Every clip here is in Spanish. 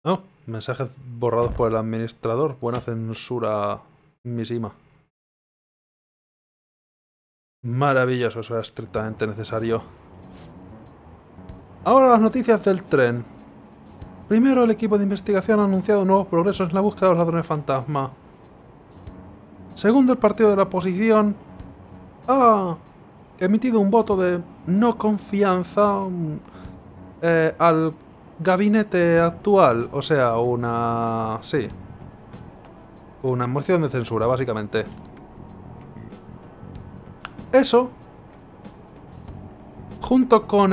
Oh, mensajes borrados por el administrador. Buena censura, misima. Maravilloso, eso era estrictamente necesario. Ahora las noticias del tren. Primero, el equipo de investigación ha anunciado nuevos progresos en la búsqueda de los ladrones fantasma. Segundo, el partido de la oposición ha emitido un voto de no confianza al gabinete actual. O sea, una... sí. Una moción de censura, básicamente. Eso, junto con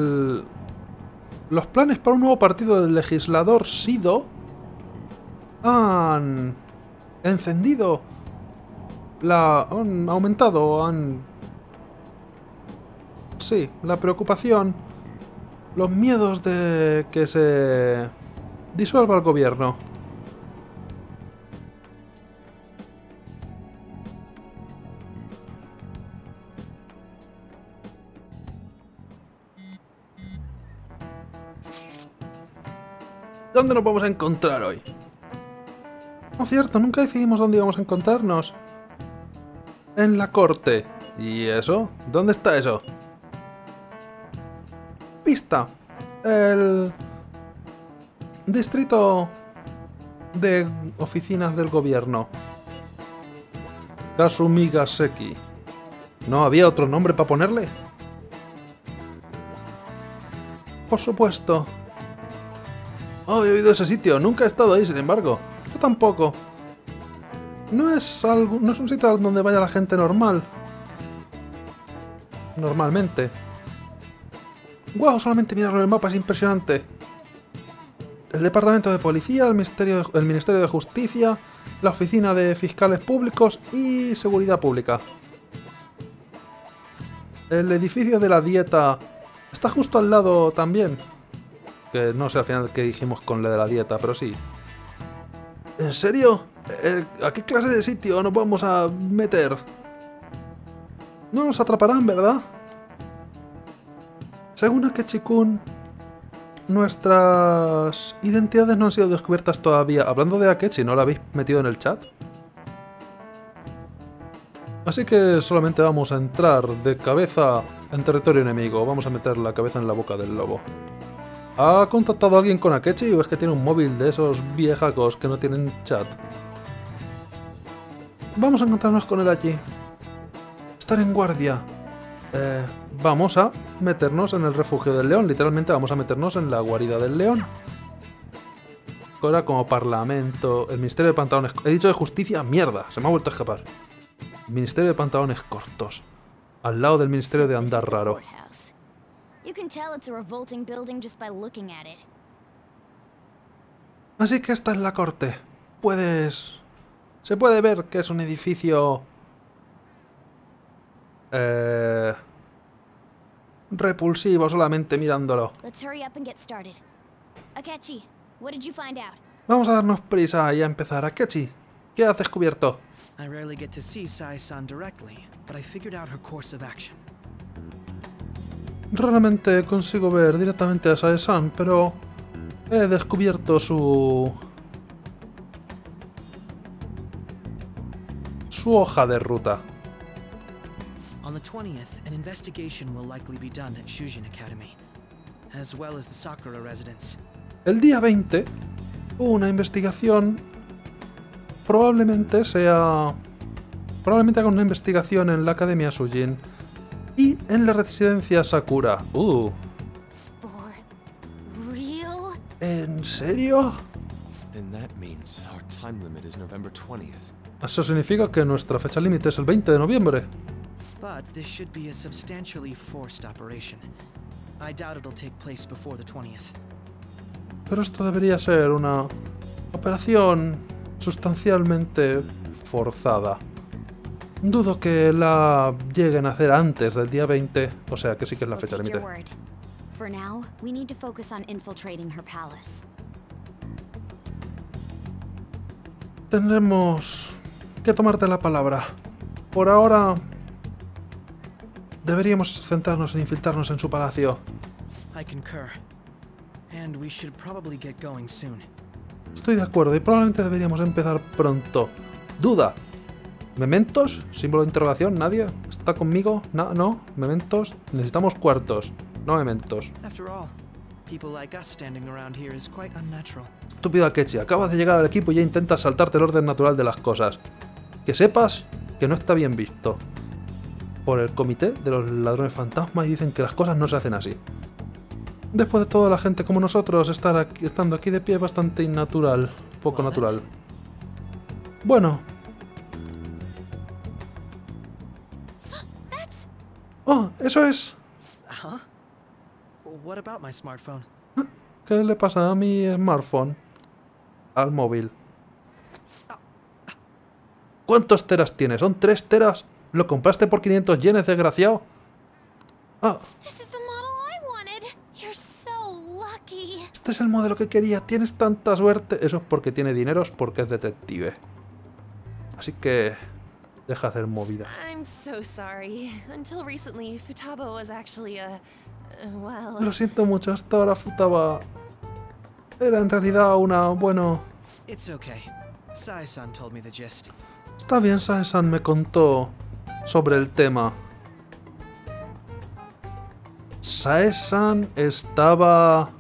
los planes para un nuevo partido del legislador Sido, han encendido han aumentado, sí, la preocupación, los miedos de que se disuelva el gobierno. ¿Dónde nos vamos a encontrar hoy? No es cierto, nunca decidimos dónde íbamos a encontrarnos. En la corte. ¿Y eso? ¿Dónde está eso? Pista. El distrito de oficinas del gobierno. Kasumigaseki. ¿No había otro nombre para ponerle? Por supuesto. Oh, he oído ese sitio. Nunca he estado ahí, sin embargo. Yo tampoco. No es un sitio donde vaya la gente normal. Normalmente. ¡Guau! Solamente mirarlo en el mapa es impresionante. El departamento de policía, el Ministerio de Justicia, la oficina de fiscales públicos y seguridad pública. El edificio de la dieta está justo al lado también. Que no sé al final qué dijimos con lo de la dieta, pero sí. ¿En serio? ¿A qué clase de sitio nos vamos a meter? No nos atraparán, ¿verdad? Según Akechi-kun, nuestras identidades no han sido descubiertas todavía. Hablando de Akechi, ¿no la habéis metido en el chat? Así que solamente vamos a entrar de cabeza en territorio enemigo. Vamos a meter la cabeza en la boca del lobo. ¿Ha contactado alguien con Akechi o es que tiene un móvil de esos viejacos que no tienen chat? Vamos a encontrarnos con él allí. Estar en guardia. Vamos a meternos en el refugio del león. Literalmente vamos a meternos en la guarida del león. Ahora como parlamento... El Ministerio de Pantalones... He dicho de Justicia, mierda. Se me ha vuelto a escapar. Ministerio de Pantalones Cortos. Al lado del Ministerio de Andar Raro. Así que esta es la corte. Se puede ver que es un edificio... repulsivo solamente mirándolo. Vamos a darnos prisa y a empezar. Akechi, ¿qué has descubierto? Raramente consigo ver directamente a Sae-san, pero he descubierto su hoja de ruta. On the 20th, an investigation will likely be done at Shujin Academy, as well as the Sakura residence. El día 20, una investigación probablemente haga una investigación en la Academia Shujin y en la residencia Sakura. ¿En serio? Eso significa que nuestra fecha límite es el 20 de noviembre. But this should be a substantially forced operation. I doubt it'll take place before the 20th. Pero esto debería ser una operación sustancialmente forzada. Dudo que la lleguen a hacer antes del día 20, o sea que sí que es la fecha límite. Tendremos que tomarte la palabra. Por ahora... deberíamos centrarnos en infiltrarnos en su palacio. I concur. And we should probably get going soon. Estoy de acuerdo y probablemente deberíamos empezar pronto. Duda. ¿Mementos? Símbolo de interrogación. ¿Nadie está conmigo? No. ¿Mementos? Necesitamos cuartos. No mementos. After all, people like us standing around here is quite unnatural. Estúpido Akechi, acabas de llegar al equipo y ya intentas saltarte el orden natural de las cosas. Que sepas que no está bien visto por el comité de los ladrones fantasmas y dicen que las cosas no se hacen así. Después de todo, la gente como nosotros estando aquí de pie es bastante innatural, poco natural. Bueno. Oh, eso es. Huh? What about my smartphone? ¿Qué le pasa a mi smartphone? Al móvil. ¿Cuántos teras tienes? ¿Son 3 teras? ¿Lo compraste por 500 yenes, desgraciado? Ah. Este es el modelo que quería. Tienes tanta suerte. Eso es porque tiene dineros, porque es detective. Así que... deja hacer movida. I'm so sorry. Until recently, Futaba was actually well... Lo siento mucho. Hasta ahora Futaba... era en realidad una... bueno... It's okay. Sae-san told me the gist. Está bien, Sae-san me contó sobre el tema. Sae-san estaba...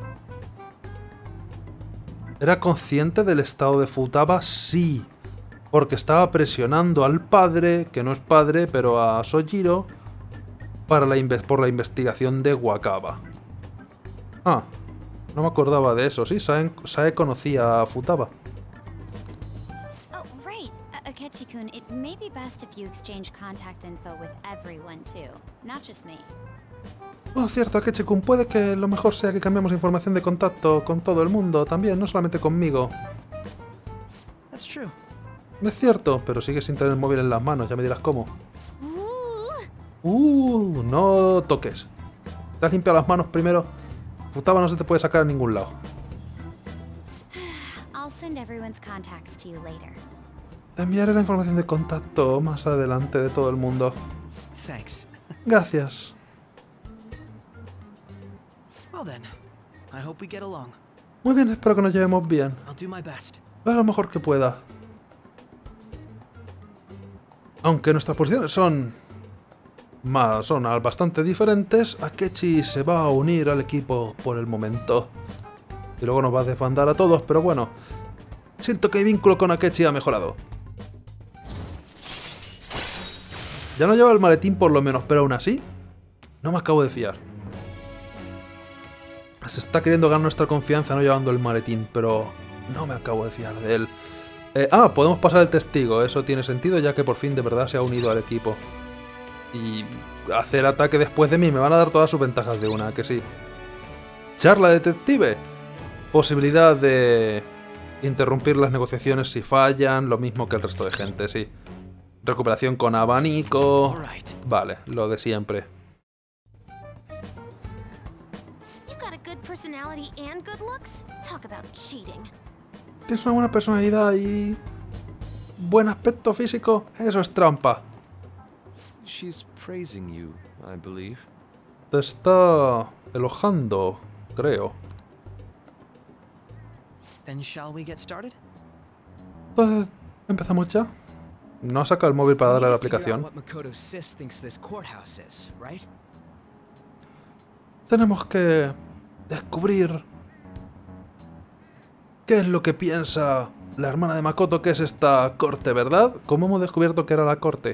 ¿era consciente del estado de Futaba? Sí. Porque estaba presionando al padre, que no es padre, pero a Sojiro, por la investigación de Wakaba. Ah, no me acordaba de eso. Sí, Sae conocía a Futaba. Oh, right. Akechi-kun, it may be best if you exchange contact info with everyone too, not just me. Oh, cierto, Akechi-kun, puede que lo mejor sea que cambiemos información de contacto con todo el mundo también, no solamente conmigo. That's true. Es cierto, pero sigues sin tener el móvil en las manos, ya me dirás cómo. No toques. ¿Te has limpiado las manos primero? Futaba no se te puede sacar a ningún lado. Te enviaré la información de contacto más adelante de todo el mundo. Thanks. Gracias. Well then, I hope we get along. Muy bien, espero que nos llevemos bien. I'll do my best. Haz lo mejor que pueda. Aunque nuestras posiciones son bastante diferentes, Akechi se va a unir al equipo por el momento. Y luego nos va a desbandar a todos, pero bueno. Siento que mi vínculo con Akechi ha mejorado. Ya no lleva el maletín por lo menos, pero aún así, no me acabo de fiar. Se está queriendo ganar nuestra confianza no llevando el maletín, pero no me acabo de fiar de él. Podemos pasar el testigo, eso tiene sentido ya que por fin de verdad se ha unido al equipo. Y hacer ataque después de mí, me van a dar todas sus ventajas de una, que sí. Charla detective. Posibilidad de interrumpir las negociaciones si fallan, lo mismo que el resto de gente, sí. Recuperación con abanico. Vale, lo de siempre. Tienes una buena personalidad y buen aspecto físico, eso es trampa. Te está elogiando, creo. Entonces, ¿empezamos ya? No saca el móvil para darle a la aplicación. Tenemos que descubrir qué es lo que piensa la hermana de Makoto que es esta corte, ¿verdad? ¿Cómo hemos descubierto que era la corte?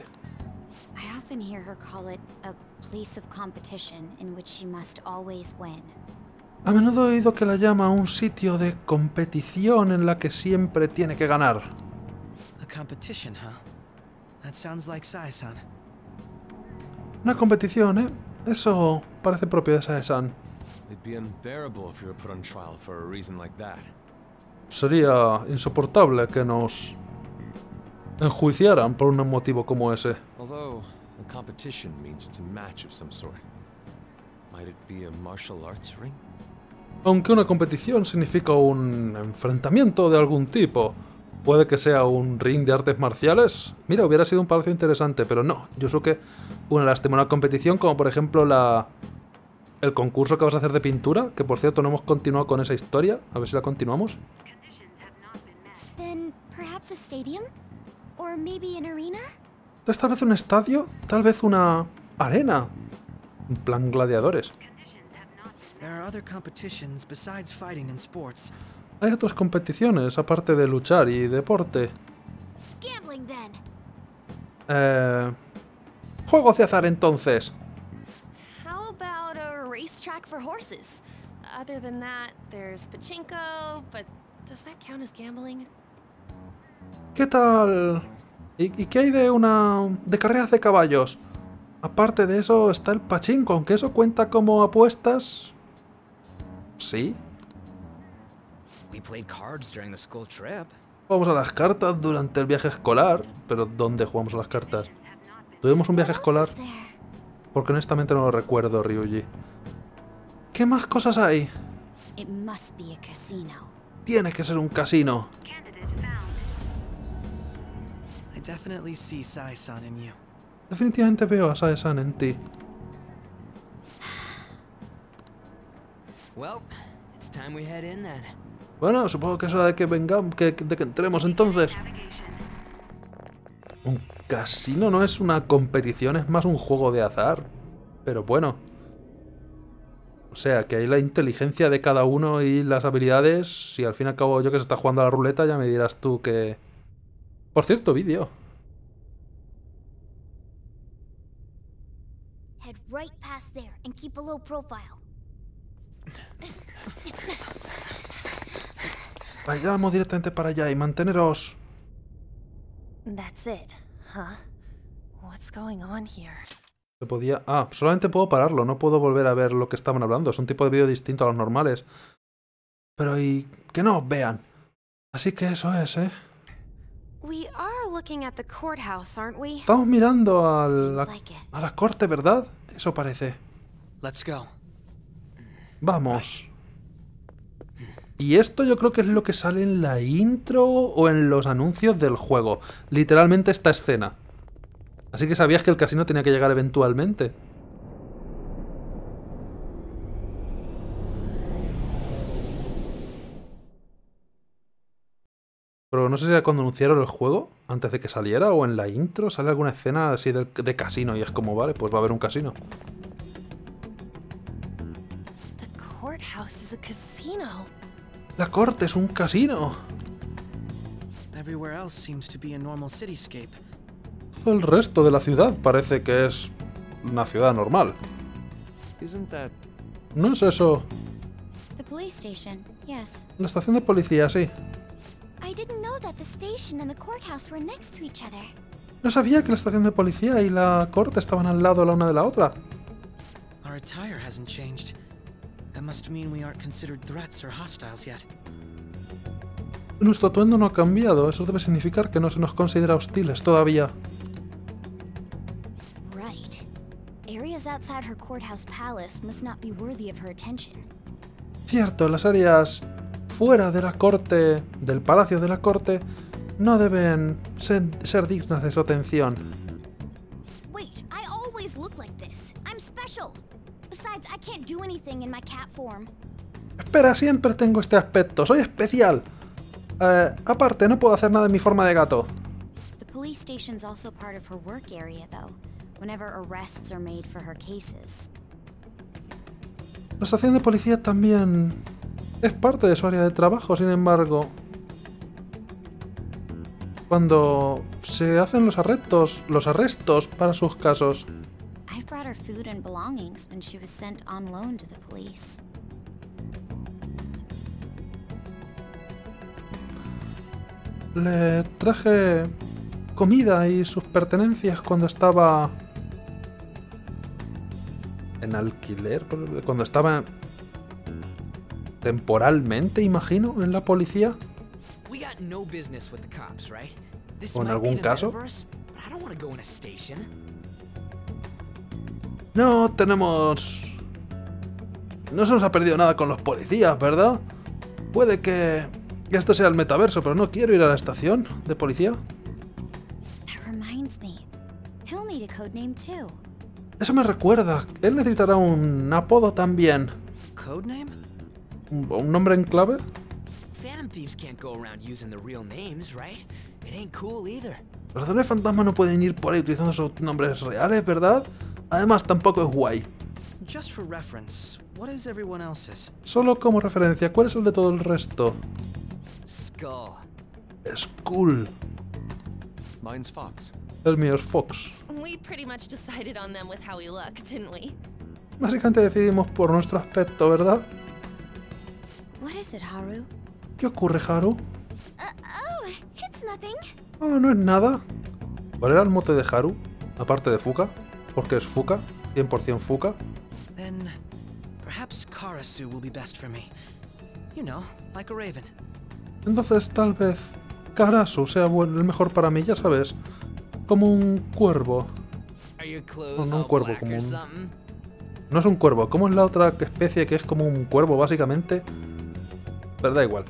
A menudo he oído que la llama un sitio de competición en la que siempre tiene que ganar. Una competición, ¿eh? Eso parece propio de Sae-san. Sería insoportable que nos enjuiciaran por un motivo como ese. Aunque una competición significa un enfrentamiento de algún tipo, puede que sea un ring de artes marciales. Mira, hubiera sido un palacio interesante, pero no. Yosuke, una lástima, una competición como por ejemplo el concurso que vas a hacer de pintura, que por cierto no hemos continuado con esa historia. A ver si la continuamos. Perhaps a stadium? Or maybe an arena? Tal vez un estadio, tal vez una arena. En plan gladiadores. There are other competitions besides fighting and sports. Hay otras competiciones, aparte de luchar y deporte. Gambling then. Juegos de azar entonces. How about a racetrack for horses? Other than that, there's pachinko, but does that count as gambling? ¿Qué tal? ¿Y qué hay de carreras de caballos? Aparte de eso está el pachinko, aunque eso cuenta como apuestas. Sí. We played cards during the school trip. Jugamos a las cartas durante el viaje escolar. ¿Pero dónde jugamos a las cartas? ¿Tuvimos un viaje escolar? Porque honestamente no lo recuerdo, Ryuji. ¿Qué más cosas hay? It must be a casino. Tiene que ser un casino. I definitely see Sai-san in you. Definitivamente veo a Sae-san en ti. Well, it's time we head in then. Bueno, supongo que es hora de que vengamos, de que entremos entonces. Un casino no es una competición, es más un juego de azar. Pero bueno. O sea, que hay la inteligencia de cada uno y las habilidades. Si al fin y al cabo yo que se está jugando a la ruleta, ya me dirás tú que... Por cierto, vídeo. Head right past there and keep a low profile. Vayamos directamente para allá y manteneros... That's it, huh? What's going on here? Se podía... Ah, solamente puedo pararlo, no puedo volver a ver lo que estaban hablando. Es un tipo de vídeo distinto a los normales. Pero y... que no os vean. Así que eso es, ¿eh? We are looking at the courthouse, aren't we? Estamos mirando a Seems la, like it. a la corte, ¿verdad? Eso parece. Let's go. Vamos. Y esto yo creo que es lo que sale en la intro o en los anuncios del juego. Literalmente esta escena. Así que sabías que el casino tenía que llegar eventualmente. Pero no sé si era cuando anunciaron el juego, antes de que saliera, o en la intro, sale alguna escena así de casino y es como, vale, pues va a haber un casino. The courthouse is a casino. La corte es un casino. Everywhere else seems to be a normal cityscape. Todo el resto de la ciudad parece que es una ciudad normal. Isn't that... ¿No es eso? The police station, yes. La estación de policía, sí. I didn't know that the station and the courthouse were next to each other. No sabía que la estación de policía y la corte estaban al lado la una de la otra. Our attire hasn't changed. That must mean we aren't considered threats or hostiles yet. Nuestro atuendo no ha cambiado. Eso debe significar que no se nos considera hostiles todavía. Right. Areas outside her courthouse palace must not be worthy of her attention. Cierto, las áreas fuera de la corte, del palacio de la corte, no deben ser dignas de su atención. Wait, I always look like this. I'm special. Besides, I can't do anything in my cat form. Espera, siempre tengo este aspecto. Soy especial. Aparte, no puedo hacer nada en mi forma de gato. The police station's also part of her work area, though, whenever arrests are made for her cases. La estación de policía también es parte de su área de trabajo, sin embargo. Cuando se hacen los arrestos para sus casos. I've brought her food and belongings when she was sent on loan to the police. Le traje comida y sus pertenencias cuando estaba en alquiler, cuando estaba temporalmente, imagino, en la policía. We got no business with the cops, right? This ¿O en might be algún the caso? metaverse, but I don't want to go in a station. No tenemos... No se nos ha perdido nada con los policías, ¿verdad? Puede que esto sea el metaverso, pero no quiero ir a la estación de policía. That reminds me. He'll need a code name too. Eso me recuerda. Él necesitará un apodo también. Codename? ¿Un nombre en clave? Phantom thieves can't go around using the real names, right? It ain't cool either. Los ladrones fantasma no pueden ir por ahí utilizando sus nombres reales, ¿verdad? Además, tampoco es guay. Just for reference, what is everyone else's? Solo como referencia, ¿cuál es el de todo el resto? Skull. Skull. Mine's Fox. El mío es Fox. We pretty much decided on them with how we look, didn't we? Básicamente decidimos por nuestro aspecto, ¿verdad? What is it, Haru? ¿Qué ocurre, Haru? Oh, it's nothing. Ah, no es nada. ¿Cuál era el mote de Haru? Aparte de Fuka. Porque es Fuka. 100% Fuka. Then perhaps Karasu will be best for me. You know, like a raven. Entonces tal vez Karasu sea el mejor para mí, ya sabes. Como un cuervo. Are your No, clothes no un all cuervo, black como or un... something? No es un cuervo. ¿Cómo es la otra especie que es como un cuervo, básicamente? Pero da igual.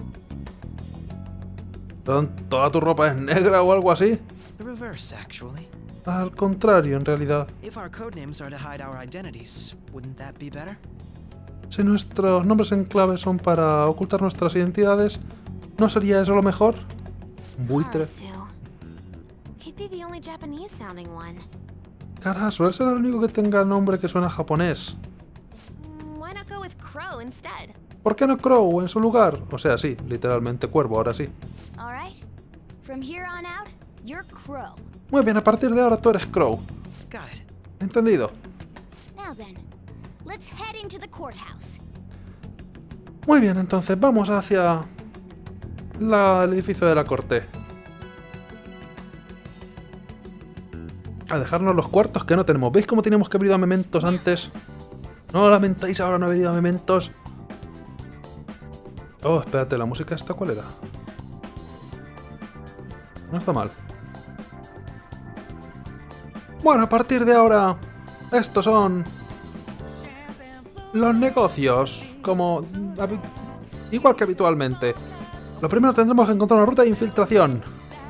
¿Toda tu ropa es negra o algo así? The reverse, actually. Al contrario, en realidad. If our codenames are to hide our identities, wouldn't that be better? Si nuestros nombres en clave son para ocultar nuestras identidades, ¿no sería eso lo mejor? Un buitre. Karasu. He'd be the only Japanese-sounding one. Karasu, él será el único que tenga nombre que suena japonés. Why not go with Crow instead? ¿Por qué no Crow en su lugar? O sea, sí, literalmente cuervo, ahora sí. All right. From here on out, you're Crow. Muy bien, a partir de ahora tú eres Crow. Got it. ¿Entendido? Now then, let's head into the courthouse. Muy bien, entonces vamos hacia el edificio de la corte. A dejarnos los cuartos que no tenemos. ¿Veis cómo teníamos que haber ido a Mementos antes? ¿No lo lamentáis ahora no haber ido a Mementos? Oh, espérate, ¿la música esta cuál era? No está mal. Bueno, a partir de ahora, estos son los negocios, como igual que habitualmente. Lo primero tendremos que encontrar una ruta de infiltración.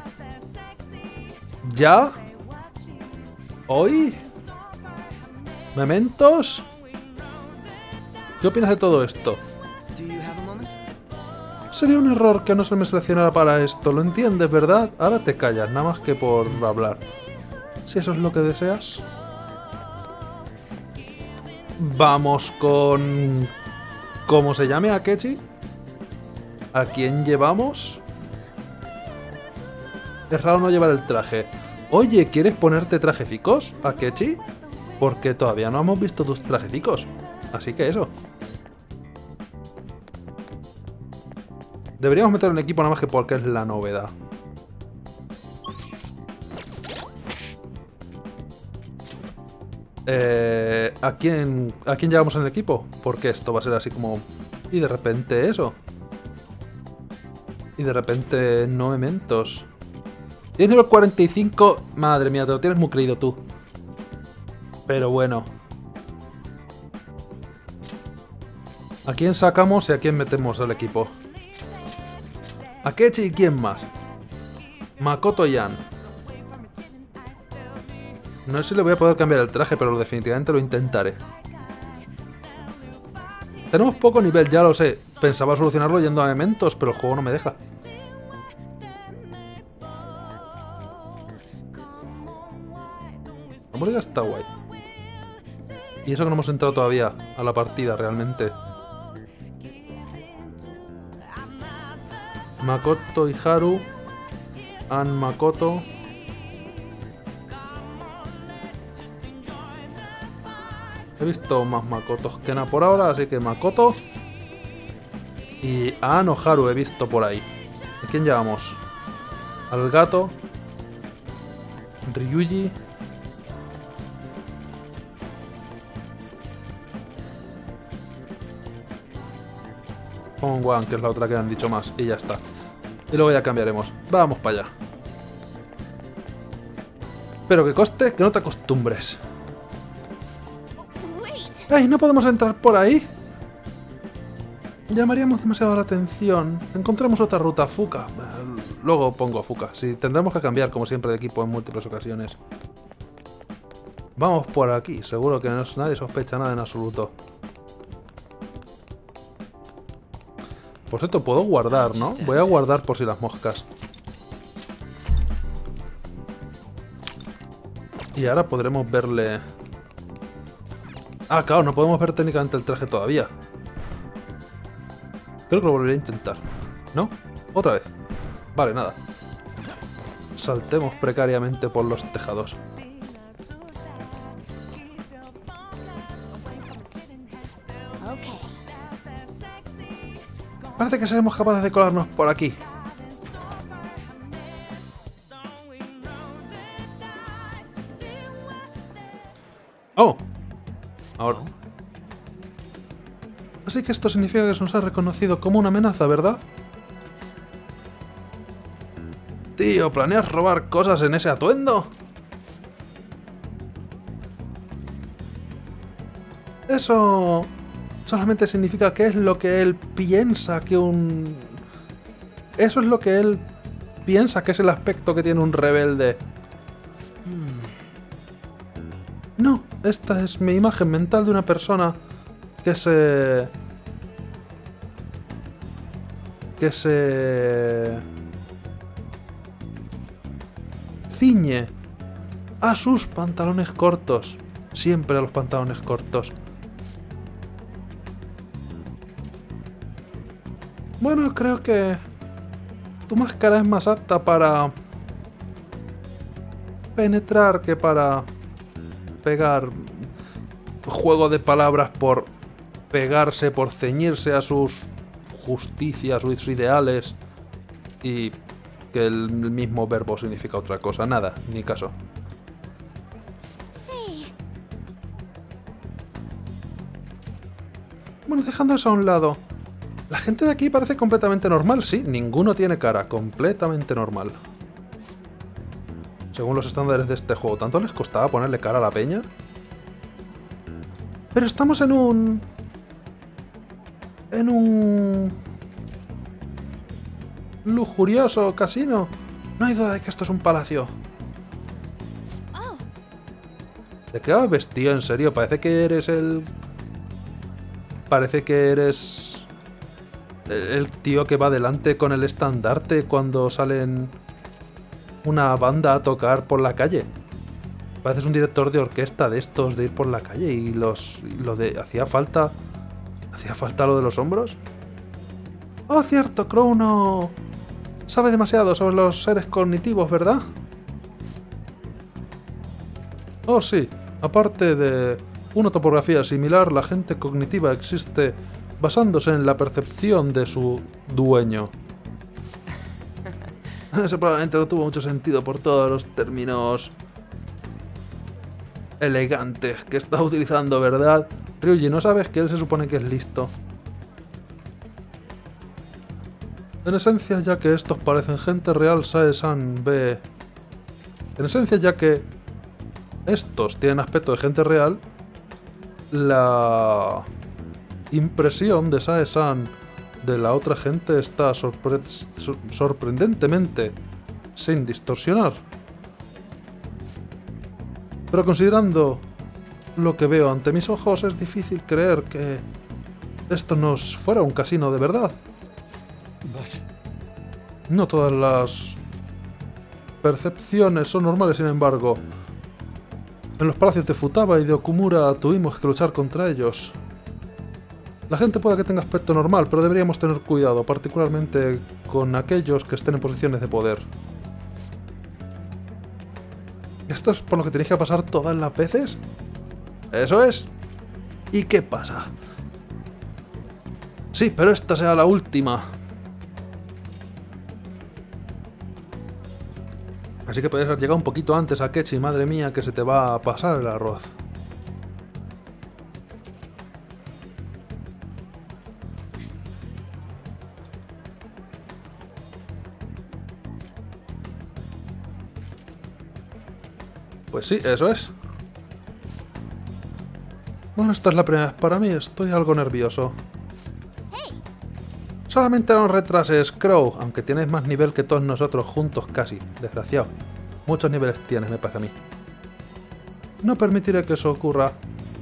¿Ya? ¿Hoy? ¿Mementos? ¿Qué opinas de todo esto? Do you have a moment? Sería un error que no se me seleccionara para esto, ¿lo entiendes, verdad? Ahora te callas, nada más que por hablar. Si eso es lo que deseas. Vamos con... ¿Cómo se llame Akechi? ¿A quién llevamos? Es raro no llevar el traje. Oye, ¿quieres ponerte trajecicos, Akechi? Porque todavía no hemos visto tus trajecicos. Así que eso. Deberíamos meter un equipo nada más que porque es la novedad. ¿A quién llevamos en el equipo? Porque esto va a ser así como... Y de repente eso. Y de repente no Mementos. Tienes nivel 45... Madre mía, te lo tienes muy creído tú. Pero bueno. ¿A quién sacamos y a quién metemos al equipo? Akechi y quién más. Makoto Yan. No sé si le voy a poder cambiar el traje, pero definitivamente lo intentaré. Tenemos poco nivel, ya lo sé. Pensaba solucionarlo yendo a Mementos, pero el juego no me deja. La música está guay. Y eso que no hemos entrado todavía a la partida, realmente. Makoto y Haru. An Makoto. He visto más Makotos que nada por ahora, así que Makoto. Y a An o Haru he visto por ahí. ¿A quién llevamos? Al gato. Ryuji. Hongwan, que es la otra que han dicho más. Y ya está. Y luego ya cambiaremos. Vamos para allá. Pero que coste que no te acostumbres. ¡Ey! ¿No podemos entrar por ahí? Llamaríamos demasiado la atención. Encontremos otra ruta, Fuka. Luego pongo Fuka. Sí, tendremos que cambiar, como siempre, de equipo en múltiples ocasiones. Vamos por aquí. Seguro que nadie sospecha nada en absoluto. Por cierto, puedo guardar, ¿no? Voy a guardar por si las moscas. Y ahora podremos verle... Ah, claro, no podemos ver técnicamente el traje todavía. Creo que lo volveré a intentar. ¿No? Otra vez. Vale, nada. Saltemos precariamente por los tejados. Parece que seremos capaces de colarnos por aquí. ¡Oh! Ahora. Así que esto significa que se nos ha reconocido como una amenaza, ¿verdad? Tío, ¿planeas robar cosas en ese atuendo? Eso solamente significa que es lo que él piensa que un... Eso es lo que él piensa que es el aspecto que tiene un rebelde. No, esta es mi imagen mental de una persona que se ciñe a sus pantalones cortos. Siempre a los pantalones cortos. Bueno, creo que tu máscara es más apta para penetrar que para pegar. Juego de palabras por pegarse, por ceñirse a sus justicias, sus ideales, y que el mismo verbo significa otra cosa. Nada, ni caso. Sí. Bueno, dejando eso a un lado, la gente de aquí parece completamente normal, sí, ninguno tiene cara, completamente normal. Según los estándares de este juego, ¿tanto les costaba ponerle cara a la peña? Pero estamos en un lujurioso casino. No hay duda de que esto es un palacio. Oh, ¿De qué vas vestido? En serio, parece que eres el tío que va delante con el estandarte cuando salen una banda a tocar por la calle. Pareces un director de orquesta de estos de ir por la calle y lo de... ¿Hacía falta lo de los hombros? Oh, cierto, Crow no sabe demasiado sobre los seres cognitivos, ¿verdad? Oh, sí. Aparte de una topografía similar, la gente cognitiva existe basándose en la percepción de su dueño. Eso probablemente no tuvo mucho sentido por todos los términos elegantes que está utilizando, ¿verdad? Ryuji, ¿no sabes que él se supone que es listo? En esencia, ya que estos parecen gente real, Sae-san ve... En esencia, ya que estos tienen aspecto de gente real, la impresión de Sae-san de la otra gente está sorprendentemente sin distorsionar. Pero considerando lo que veo ante mis ojos, es difícil creer que esto no fuera un casino de verdad. No todas las percepciones son normales, sin embargo. En los palacios de Futaba y de Okumura tuvimos que luchar contra ellos. La gente puede que tenga aspecto normal, pero deberíamos tener cuidado, particularmente con aquellos que estén en posiciones de poder. ¿Esto es por lo que tenéis que pasar todas las veces? ¿Eso es? ¿Y qué pasa? Sí, pero esta será la última. Así que puedes haber llegado un poquito antes a Kechi, madre mía, que se te va a pasar el arroz. Pues sí, eso es. Bueno, esta es la primera vez para mí, estoy algo nervioso. Solamente no retrases, Crow, aunque tienes más nivel que todos nosotros juntos casi, desgraciado. Muchos niveles tienes, me parece a mí. No permitiré que eso ocurra.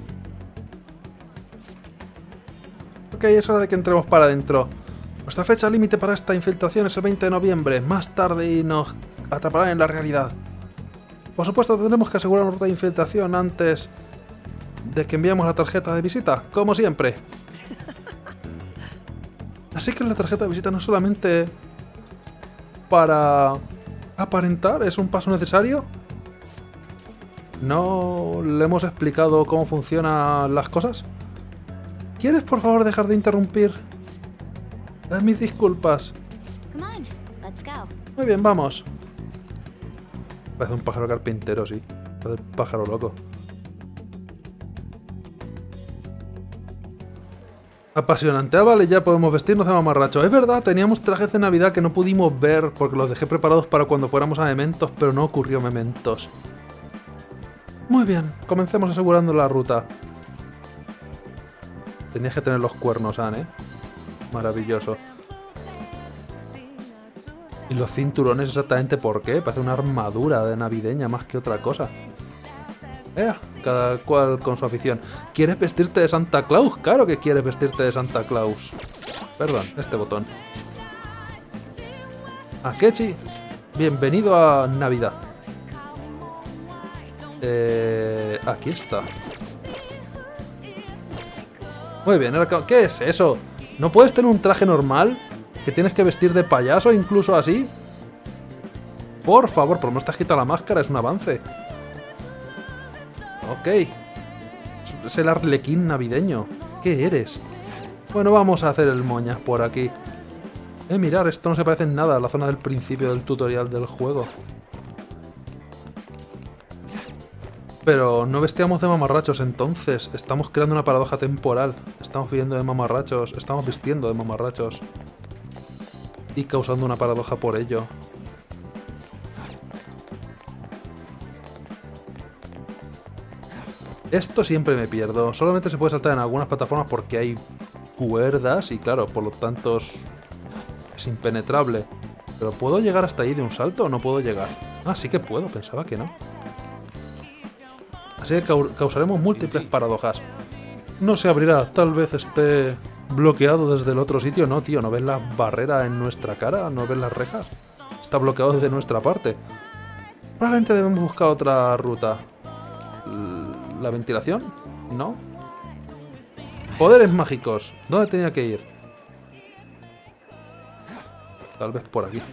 Ok, es hora de que entremos para adentro. Nuestra fecha límite para esta infiltración es el 20 de noviembre, más tarde y nos atraparán en la realidad. Por supuesto, tendremos que asegurar una ruta de infiltración antes de que enviemos la tarjeta de visita, como siempre. Así que la tarjeta de visita no es solamente para aparentar, es un paso necesario. ¿No le hemos explicado cómo funcionan las cosas? ¿Quieres por favor dejar de interrumpir? Mis disculpas. Come on, let's go. Muy bien, vamos. Parece un pájaro carpintero, sí. Parece un pájaro loco. Apasionante. Ah, vale, ya podemos vestirnos de mamarracho. Es verdad, teníamos trajes de Navidad que no pudimos ver porque los dejé preparados para cuando fuéramos a Mementos, pero no ocurrió Mementos. Muy bien, comencemos asegurando la ruta. Tenías que tener los cuernos, Anne, ¿eh? Maravilloso. ¿Y los cinturones exactamente por qué? Parece una armadura de navideña más que otra cosa. Cada cual con su afición. ¿Quieres vestirte de Santa Claus? Claro que quieres vestirte de Santa Claus. Perdón, este botón. Akechi, bienvenido a Navidad. Aquí está. Muy bien, ¿qué es eso? ¿No puedes tener un traje normal? ¿Que tienes que vestir de payaso incluso así? Por favor, por lo menos te has quitado la máscara, es un avance. Ok. Es el arlequín navideño. ¿Qué eres? Bueno, vamos a hacer el moñas por aquí. Mirar, esto no se parece en nada a la zona del principio del tutorial del juego. Pero no vestíamos de mamarrachos entonces. Estamos creando una paradoja temporal. Estamos viviendo de mamarrachos. Estamos vistiendo de mamarrachos. Y causando una paradoja por ello. Esto siempre me pierdo. Solamente se puede saltar en algunas plataformas porque hay cuerdas y claro, por lo tanto es impenetrable. ¿Pero puedo llegar hasta ahí de un salto o no puedo llegar? Ah, sí que puedo. Pensaba que no. Así que causaremos múltiples paradojas. No se abrirá. Tal vez esté bloqueado desde el otro sitio. No, tío. ¿No ves la barrera en nuestra cara? ¿No ves las rejas? Está bloqueado desde nuestra parte. Probablemente debemos buscar otra ruta. ¿La ventilación? ¿No? Poderes mágicos. ¿Dónde tenía que ir? Tal vez por aquí.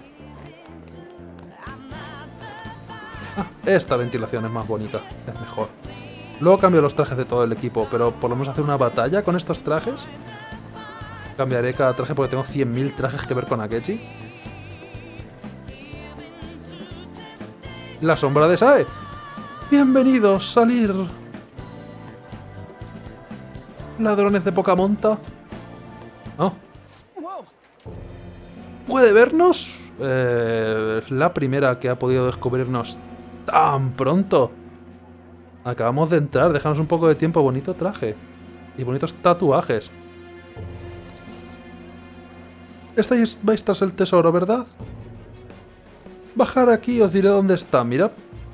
Ah, esta ventilación es más bonita. Es mejor. Luego cambio los trajes de todo el equipo, pero por lo menos hacer una batalla con estos trajes. Cambiaré cada traje porque tengo 100.000 trajes que ver con Akechi. La sombra de Sae. Bienvenidos, salir. Ladrones de poca monta. Oh. ¿Puede vernos? Es la primera que ha podido descubrirnos tan pronto. Acabamos de entrar, déjanos un poco de tiempo. Bonito traje. Y bonitos tatuajes. Estáis vais tras el tesoro, ¿verdad? Bajar aquí y os diré dónde está. Mirad.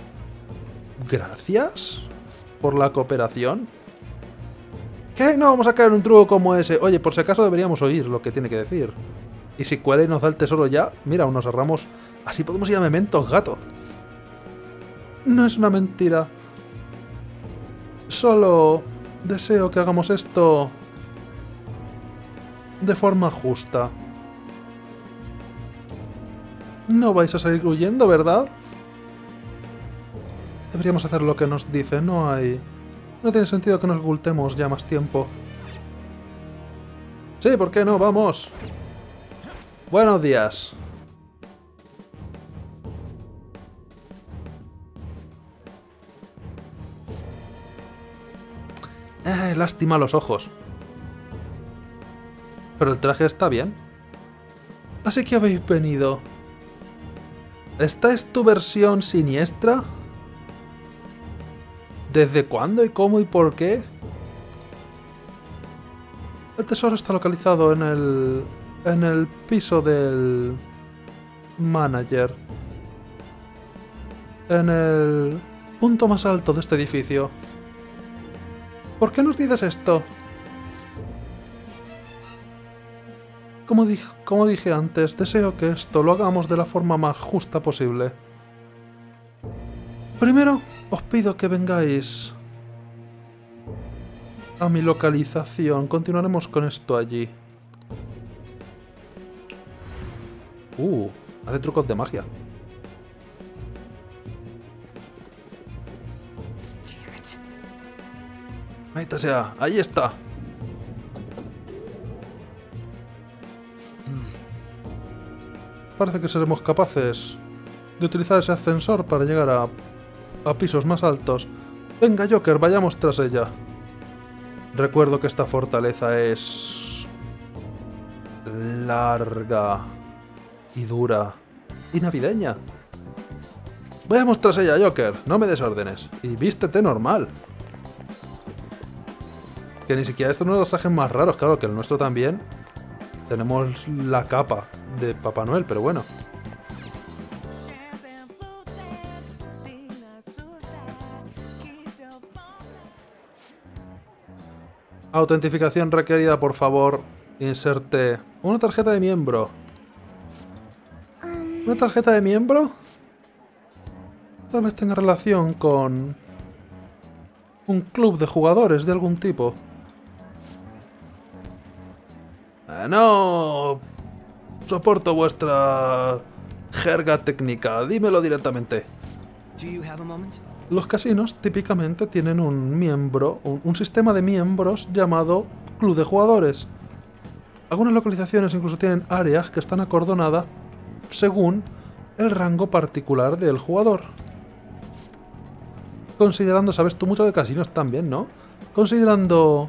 Gracias por la cooperación. ¿Qué? No vamos a caer en un truco como ese. Oye, por si acaso deberíamos oír lo que tiene que decir. Y si Quelle nos da el tesoro ya, mira, aún nos ahorramos. Así podemos ir a Mementos, gato. No es una mentira. Solo deseo que hagamos esto de forma justa. No vais a salir huyendo, ¿verdad? Deberíamos hacer lo que nos dice. No tiene sentido que nos ocultemos ya más tiempo. Sí, ¿por qué no? ¡Vamos! Buenos días. Lástima los ojos. Pero el traje está bien. Así que habéis venido. ¿Esta es tu versión siniestra? ¿Desde cuándo y cómo y por qué? El tesoro está localizado en el piso del manager. En el punto más alto de este edificio. ¿Por qué nos dices esto? Como dije antes, deseo que esto lo hagamos de la forma más justa posible. Primero, os pido que vengáis a mi localización. Continuaremos con esto allí. Hace trucos de magia. Damn it. Maldita sea, ahí está. Parece que seremos capaces de utilizar ese ascensor para llegar a pisos más altos. Venga, Joker, vayamos tras ella. Recuerdo que esta fortaleza es larga y dura y navideña. Vayamos tras ella, Joker, no me des órdenes. Y vístete normal. Que ni siquiera esto es uno de los trajes más raros, claro, que el nuestro también. Tenemos la capa de Papá Noel, pero bueno. Autentificación requerida, por favor. Inserte una tarjeta de miembro. ¿Una tarjeta de miembro? Tal vez tenga relación con un club de jugadores de algún tipo. No soporto vuestra jerga técnica. Dímelo directamente. Do you have a moment? Los casinos típicamente tienen un miembro, un sistema de miembros llamado club de jugadores. Algunas localizaciones incluso tienen áreas que están acordonadas según el rango particular del jugador. Considerando, sabes tú mucho de casinos también, ¿no? Considerando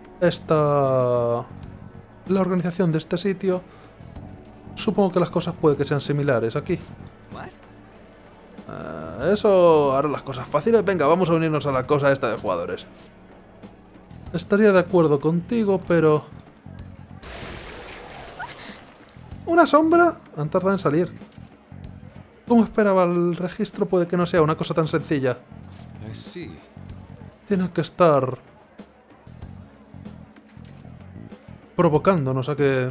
la organización de este sitio, supongo que las cosas puede que sean similares aquí. What? Eso hará las cosas fáciles. Venga, vamos a unirnos a la cosa esta de jugadores. Estaría de acuerdo contigo, pero... ¿Una sombra? Han tardado en salir. Como esperaba, el registro puede que no sea una cosa tan sencilla. I see. Tiene que estar... provocándonos a que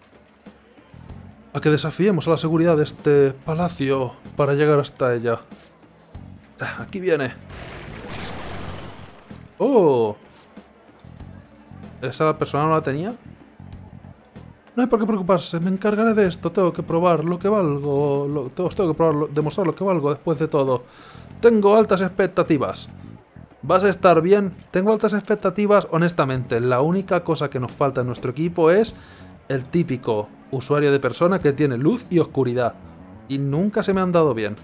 desafiemos a la seguridad de este palacio para llegar hasta ella. Aquí viene. ¡Oh! ¿Esa persona no la tenía? No hay por qué preocuparse, me encargaré de esto. Tengo que probar lo que valgo. Tengo que probar, demostrar lo que valgo después de todo. Tengo altas expectativas. ¿Vas a estar bien? Tengo altas expectativas, honestamente. La única cosa que nos falta en nuestro equipo es el típico usuario de persona que tiene luz y oscuridad. Y nunca se me han dado bien.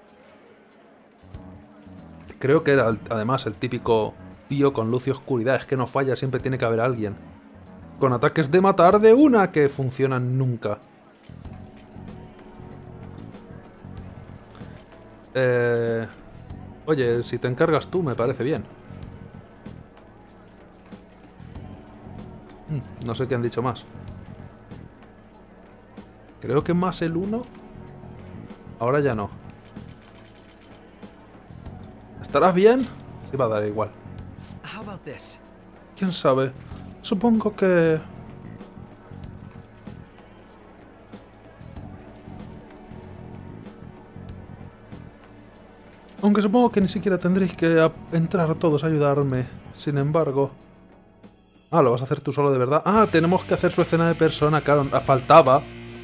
Creo que era además el típico tío con luz y oscuridad. Es que no falla, siempre tiene que haber alguien. Con ataques de matar de una que funcionan nunca. Oye, si te encargas tú, me parece bien. No sé qué han dicho más. Creo que más el 1. Ahora ya no. ¿Estarás bien? Sí, va a dar igual. How about this? ¿Quién sabe? Supongo que... Aunque supongo que ni siquiera tendréis que entrar todos a ayudarme. Sin embargo... Ah, ¿lo vas a hacer tú solo de verdad? Ah, tenemos que hacer su escena de persona, claro, faltaba.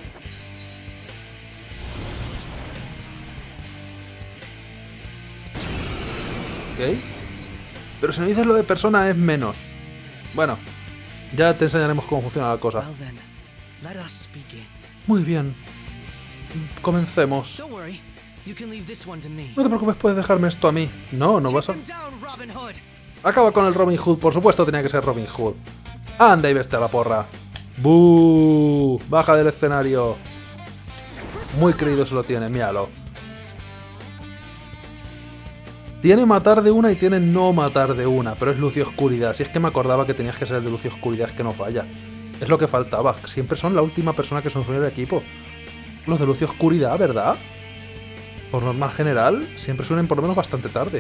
Ok. Pero si no dices lo de persona es menos. Bueno, ya te enseñaremos cómo funciona la cosa. Well then, let us begin. Muy bien. Comencemos. Don't worry, you can leave this one to me. No te preocupes, puedes dejarme esto a mí. No, no vas a... Take them down, Robin Hood. Acaba con el Robin Hood, por supuesto tenía que ser Robin Hood. Anda y vete a la porra. ¡Bú! Baja del escenario. Muy creído se lo tiene, míralo. Tiene matar de una y tiene no matar de una, pero es luz y oscuridad. Si es que me acordaba que tenías que ser de luz y oscuridad, es que no falla. Es lo que faltaba. Siempre son la última persona que son suelen el equipo. Los de luz y oscuridad, ¿verdad? Por norma general, siempre suelen por lo menos bastante tarde.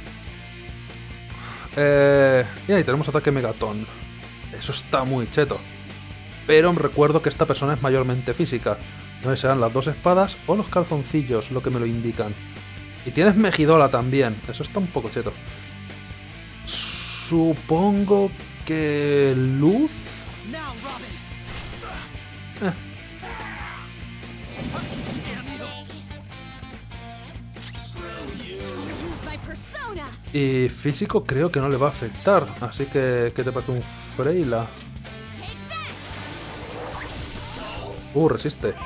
Y ahí tenemos ataque megatón. Eso está muy cheto. Pero recuerdo que esta persona es mayormente física. No sé si serán las dos espadas o los calzoncillos lo que me lo indican. Y tienes Mejidola también. Eso está un poco cheto. Supongo que... Luz... Now, Robin. Use my persona. Y físico creo que no le va a afectar. Así que... ¿Qué te parece un Freyla? Resiste.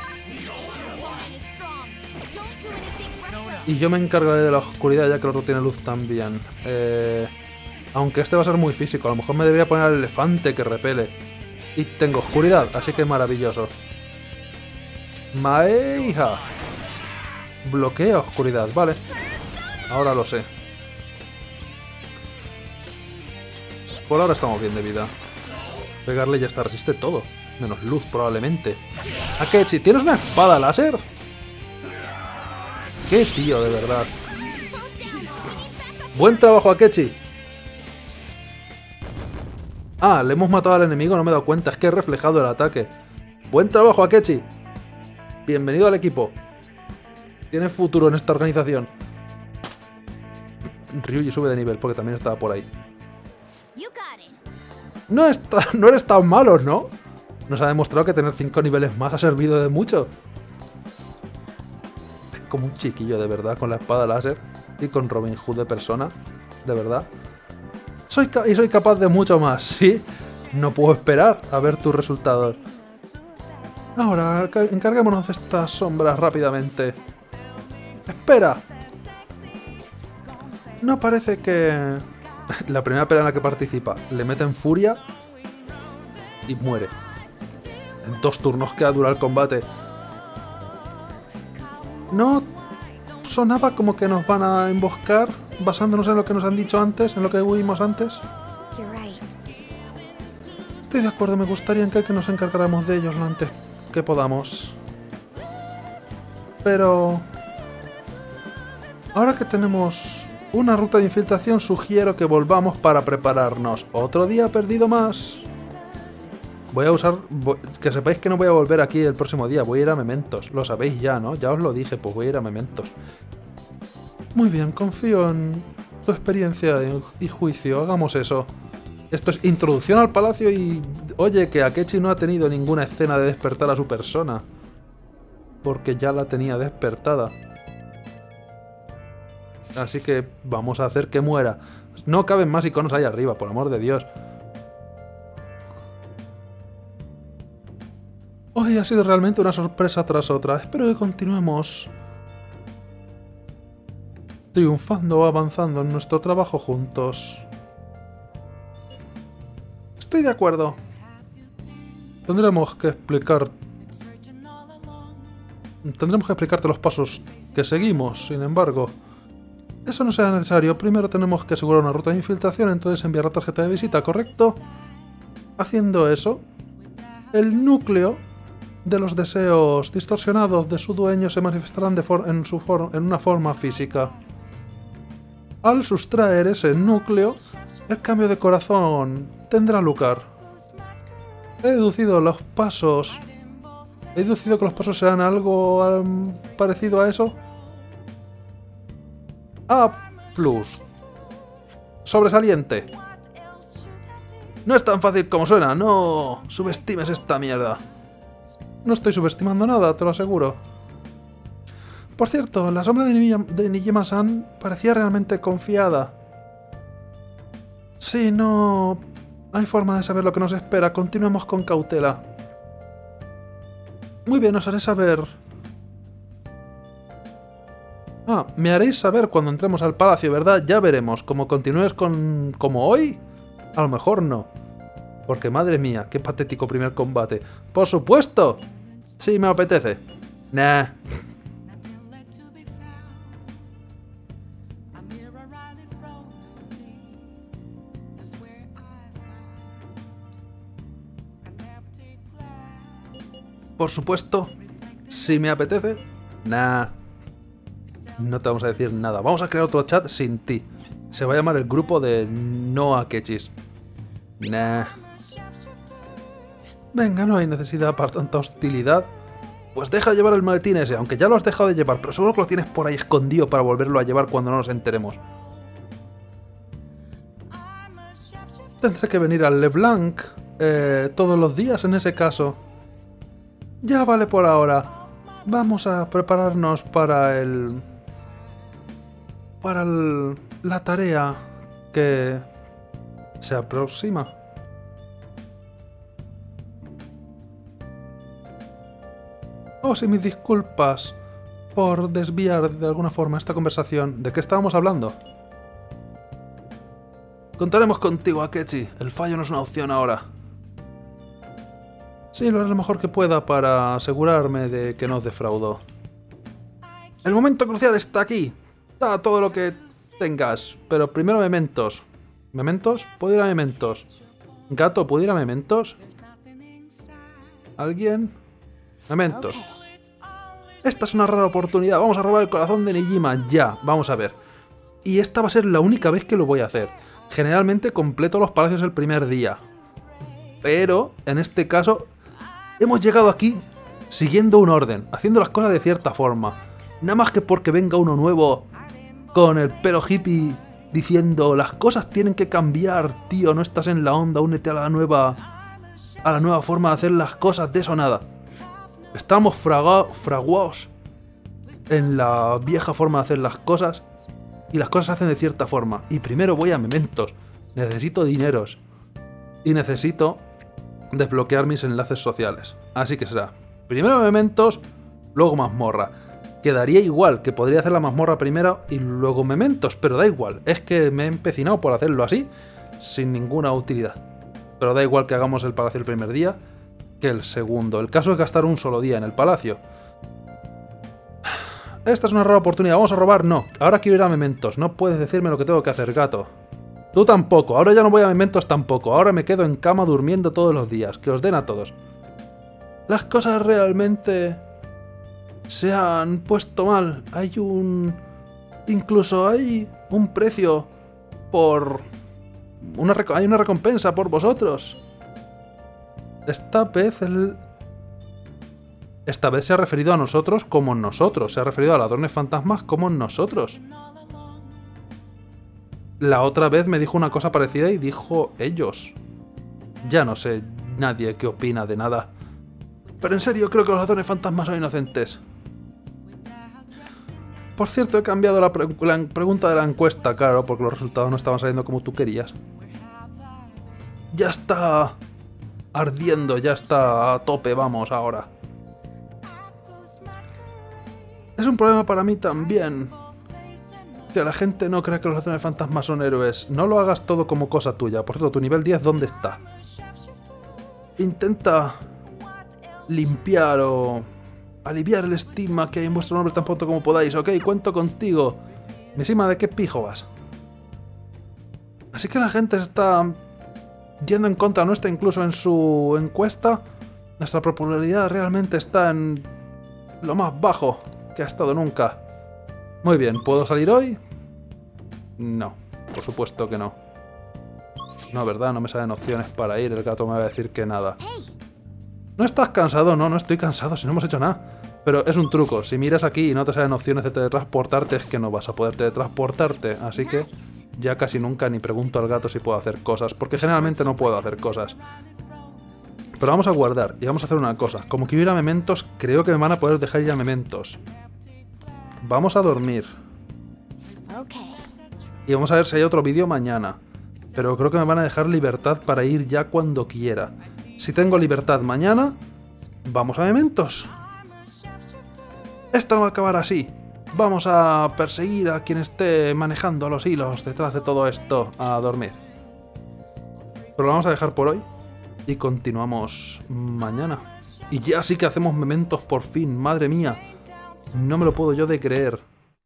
Y yo me encargaré de la oscuridad ya que el otro tiene luz también. Aunque este va a ser muy físico. A lo mejor me debería poner al elefante que repele. Y tengo oscuridad, así que maravilloso. Maeja. Bloquea oscuridad, vale. Ahora lo sé. Por ahora estamos bien de vida. Pegarle ya está, resiste todo. Menos luz, probablemente. Akechi, ¿tienes una espada láser? ¡Qué tío, de verdad! ¡Buen trabajo, Akechi! Ah, le hemos matado al enemigo, no me he dado cuenta. Es que he reflejado el ataque. ¡Buen trabajo, Akechi! Bienvenido al equipo. Tienes futuro en esta organización. Ryuji sube de nivel porque también estaba por ahí. No eres tan malo, ¿no? Nos ha demostrado que tener 5 niveles más ha servido de mucho. Es como un chiquillo, de verdad, con la espada láser y con Robin Hood de persona. De verdad. Soy capaz de mucho más, ¿sí? No puedo esperar a ver tus resultados. Ahora, encarguémonos de estas sombras rápidamente. ¡Espera! No parece que... La primera pelea en la que participa le mete en furia y muere. En 2 turnos queda dura el combate. No sonaba como que nos van a emboscar basándonos en lo que nos han dicho antes, en lo que vimos antes. Estoy de acuerdo, me gustaría que nos encargáramos de ellos lo antes que podamos. Pero... ahora que tenemos una ruta de infiltración, sugiero que volvamos para prepararnos. Otro día perdido más. Voy a usar... que sepáis que no voy a volver aquí el próximo día. Voy a ir a Mementos. Lo sabéis ya, ¿no? Ya os lo dije, pues voy a ir a Mementos. Muy bien, confío en tu experiencia y juicio. Hagamos eso. Esto es introducción al palacio y... Oye, que Akechi no ha tenido ninguna escena de despertar a su persona. Porque ya la tenía despertada. Así que vamos a hacer que muera. No caben más iconos ahí arriba, por amor de Dios. Hoy ha sido realmente una sorpresa tras otra. Espero que continuemos triunfando o avanzando en nuestro trabajo juntos. Estoy de acuerdo. Tendremos que explicarte los pasos que seguimos, sin embargo. Eso no será necesario. Primero tenemos que asegurar una ruta de infiltración, entonces enviar la tarjeta de visita, ¿correcto? Haciendo eso, el núcleo de los deseos distorsionados de su dueño se manifestarán en una forma física. Al sustraer ese núcleo, el cambio de corazón tendrá lugar. He deducido que los pasos serán algo parecido a eso. A+. Sobresaliente. No es tan fácil como suena, no subestimes esta mierda. No estoy subestimando nada, te lo aseguro. Por cierto, la sombra de Nijima-san parecía realmente confiada. Sí, no hay forma de saber lo que nos espera. Continuemos con cautela. Muy bien, os haré saber. Ah, me haréis saber cuando entremos al palacio, ¿verdad? Ya veremos. Como continúes como hoy, a lo mejor no. Porque madre mía, qué patético primer combate. ¡Por supuesto! Sí, me apetece. Nah. Por supuesto. Si me apetece. Nah. No te vamos a decir nada. Vamos a crear otro chat sin ti. Se va a llamar el grupo de no Akechis. Nah. Venga, no hay necesidad para tanta hostilidad. Pues deja de llevar el maletín ese, aunque ya lo has dejado de llevar, pero seguro que lo tienes por ahí escondido para volverlo a llevar cuando no nos enteremos. Tendré que venir al LeBlanc todos los días en ese caso. Ya vale por ahora. Vamos a prepararnos para la tarea que se aproxima. Oh, sí, mis disculpas por desviar de alguna forma esta conversación. ¿De qué estábamos hablando? Contaremos contigo, Akechi. El fallo no es una opción ahora. Sí, lo haré lo mejor que pueda para asegurarme de que no os defraudó. El momento crucial está aquí. Da todo lo que tengas, pero primero mementos. ¿Mementos? ¿Puedo ir a mementos? ¿Gato, puedo ir a mementos? ¿Alguien? Mementos. Esta es una rara oportunidad. Vamos a robar el corazón de Nijima ya. Vamos a ver. Y esta va a ser la única vez que lo voy a hacer. Generalmente completo los palacios el primer día. Pero, en este caso, hemos llegado aquí siguiendo un orden, haciendo las cosas de cierta forma. Nada más que porque venga uno nuevo con el pelo hippie diciendo las cosas tienen que cambiar, tío, no estás en la onda, únete a la nueva forma de hacer las cosas, de eso nada. Estamos fraguados en la vieja forma de hacer las cosas y las cosas se hacen de cierta forma. Y primero voy a mementos. Necesito dineros. Y necesito desbloquear mis enlaces sociales. Así que será primero mementos, luego mazmorra. Quedaría igual, que podría hacer la mazmorra primero y luego mementos, pero da igual. Es que me he empecinado por hacerlo así, sin ninguna utilidad. Pero da igual que hagamos el palacio el primer día que el segundo. El caso es gastar un solo día en el palacio. Esta es una rara oportunidad. ¿Vamos a robar? No. Ahora quiero ir a mementos. No puedes decirme lo que tengo que hacer, gato. Tú tampoco. Ahora ya no voy a mementos tampoco. Ahora me quedo en cama durmiendo todos los días. Que os den a todos. Las cosas realmente se han puesto mal. Incluso hay un precio por... hay una recompensa por vosotros. Esta vez se ha referido a nosotros como nosotros. Se ha referido a ladrones fantasmas como nosotros. La otra vez me dijo una cosa parecida y dijo ellos. Ya no sé nadie qué opina de nada. Pero en serio, creo que los ladrones fantasmas son inocentes. Por cierto, he cambiado la pregunta de la encuesta, claro, porque los resultados no estaban saliendo como tú querías. Ya está ardiendo, ya está a tope, vamos, ahora. Es un problema para mí también. Que la gente no crea que los ladrones fantasmas son héroes. No lo hagas todo como cosa tuya. Por cierto, tu nivel 10, ¿dónde está? Intenta limpiar o aliviar el estigma que hay en vuestro nombre tan pronto como podáis. Ok, cuento contigo. Mishima, ¿de qué pijo vas? Así que la gente está yendo en contra nuestra, incluso en su encuesta. Nuestra popularidad realmente está en lo más bajo que ha estado nunca. Muy bien, ¿puedo salir hoy? No, por supuesto que no. No, ¿verdad? No me salen opciones para ir. El gato me va a decir que nada. ¿No estás cansado? No, no estoy cansado, si no hemos hecho nada. Pero es un truco. Si miras aquí y no te salen opciones de teletransportarte, es que no vas a poder teletransportarte. Así que ya casi nunca ni pregunto al gato si puedo hacer cosas, porque generalmente no puedo hacer cosas. Pero vamos a guardar y vamos a hacer una cosa. Como quiero ir a mementos, creo que me van a poder dejar ir a mementos. Vamos a dormir. Y vamos a ver si hay otro vídeo mañana. Pero creo que me van a dejar libertad para ir ya cuando quiera. Si tengo libertad mañana, vamos a mementos. Esto no va a acabar así. Vamos a perseguir a quien esté manejando los hilos detrás de todo esto a dormir. Pero lo vamos a dejar por hoy y continuamos mañana. Y ya sí que hacemos mementos por fin, madre mía. No me lo puedo yo de creer.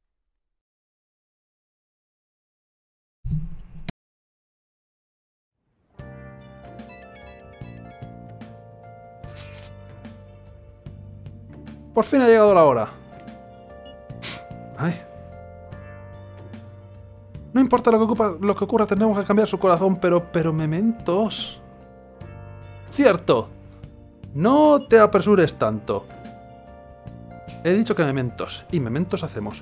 Por fin ha llegado la hora. Ay. No importa lo que ocurra, tendremos que cambiar su corazón, pero mementos. Cierto. No te apresures tanto. He dicho que mementos. Y mementos hacemos.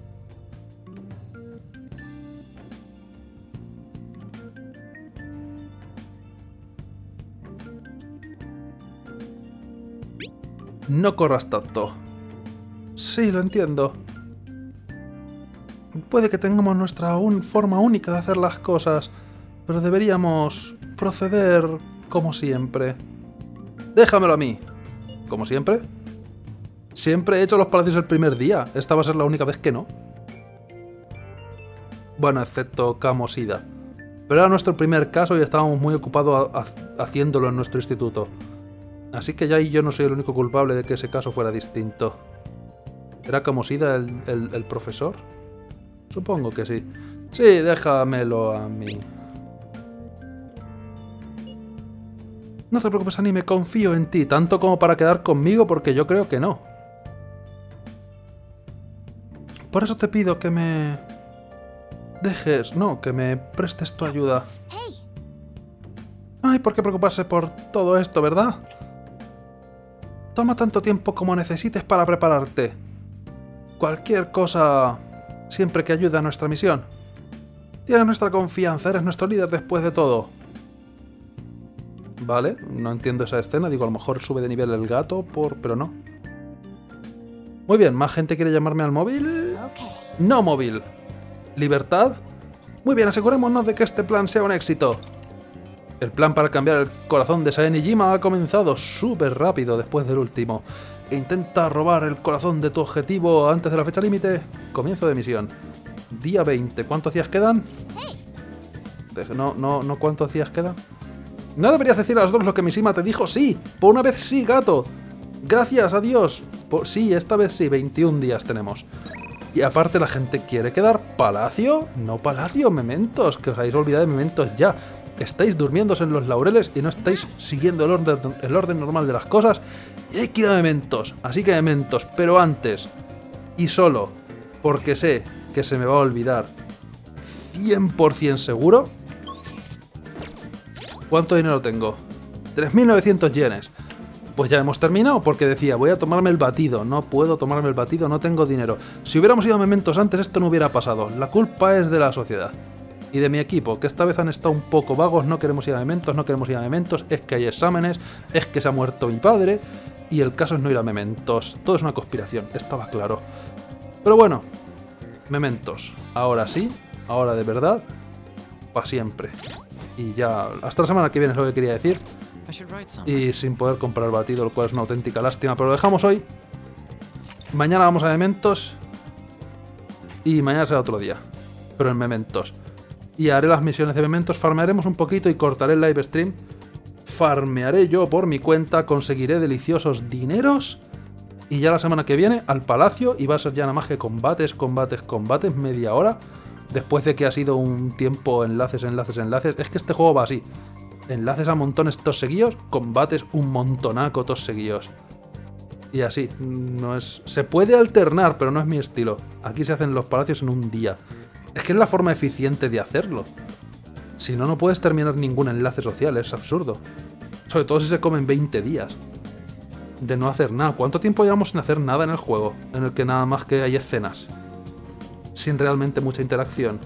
No corras tanto. Sí, lo entiendo. Puede que tengamos nuestra forma única de hacer las cosas, pero deberíamos proceder como siempre. Déjamelo a mí. ¿Como siempre? Siempre he hecho los palacios el primer día. Esta va a ser la única vez que no. Bueno, excepto Camosida. Pero era nuestro primer caso y estábamos muy ocupados haciéndolo en nuestro instituto. Así que ya yo no soy el único culpable de que ese caso fuera distinto. ¿Era Camosida el profesor? Supongo que sí. Sí, déjamelo a mí. No te preocupes, Anime, confío en ti, tanto como para quedar conmigo, porque yo creo que no. Por eso te pido que me... que me prestes tu ayuda. Hey. No hay por qué preocuparse por todo esto, ¿verdad? Toma tanto tiempo como necesites para prepararte. Cualquier cosa, siempre que ayude a nuestra misión. Tienes nuestra confianza, eres nuestro líder después de todo. Vale, no entiendo esa escena, digo, a lo mejor sube de nivel el gato, pero no. Muy bien, ¿más gente quiere llamarme al móvil? Okay. No móvil. ¿Libertad? Muy bien, asegurémonos de que este plan sea un éxito. El plan para cambiar el corazón de Sae Nijima ha comenzado súper rápido después del último. Intenta robar el corazón de tu objetivo antes de la fecha límite. Comienzo de misión. Día 20. ¿Cuántos días quedan? No, ¿cuántos días quedan? ¿No deberías decir a los dos lo que Mishima te dijo? ¡Sí! ¡Por una vez sí, gato! ¡Gracias a Dios! Sí, esta vez sí, 21 días tenemos. Y aparte la gente quiere quedar palacio. No palacio, mementos. Que os habéis olvidado de mementos ya. Estáis durmiéndose en los laureles y no estáis siguiendo el orden normal de las cosas. Y hay que ir a mementos. Así que mementos. Pero antes. Y solo. Porque sé que se me va a olvidar. 100% seguro. ¿Cuánto dinero tengo? 3.900 yenes. Pues ya hemos terminado, porque decía, voy a tomarme el batido. No puedo tomarme el batido, no tengo dinero. Si hubiéramos ido a mementos antes, esto no hubiera pasado. La culpa es de la sociedad. Y de mi equipo, que esta vez han estado un poco vagos. No queremos ir a mementos, no queremos ir a mementos. Es que hay exámenes, es que se ha muerto mi padre. Y el caso es no ir a mementos. Todo es una conspiración, estaba claro. Pero bueno, mementos. Ahora sí, ahora de verdad, para siempre. Y ya, hasta la semana que viene es lo que quería decir. Y sin poder comprar batido, lo cual es una auténtica lástima. Pero lo dejamos hoy. Mañana vamos a mementos. Y mañana será otro día. Pero en mementos. Y haré las misiones de mementos. Farmearemos un poquito y cortaré el live stream. Farmearé yo por mi cuenta. Conseguiré deliciosos dineros. Y ya la semana que viene al palacio. Y va a ser ya nada más que combates, media hora. Después de que ha sido un tiempo enlaces. Es que este juego va así. Enlaces a montones todos seguidos. Combates un montonaco todos seguidos. Y así. No es... Se puede alternar, pero no es mi estilo. Aquí se hacen los palacios en un día. Es que es la forma eficiente de hacerlo. Si no, no puedes terminar ningún enlace social. Es absurdo. Sobre todo si se comen 20 días. De no hacer nada. ¿Cuánto tiempo llevamos sin hacer nada en el juego? En el que nada más que hay escenas. Sin realmente mucha interacción.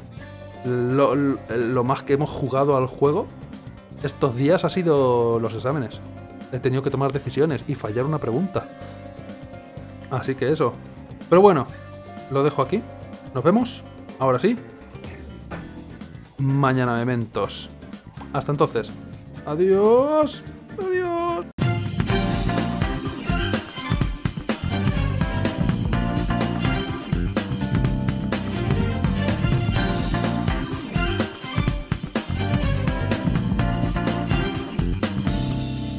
Lo más que hemos jugado al juego estos días ha sido los exámenes. He tenido que tomar decisiones y fallar una pregunta. Así que eso. Pero bueno, lo dejo aquí. Nos vemos. Ahora sí. Mañana mementos. Hasta entonces. Adiós.